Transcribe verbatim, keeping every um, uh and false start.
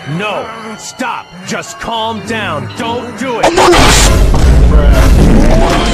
No! Stop! Just calm down! Don't do it! Bruh.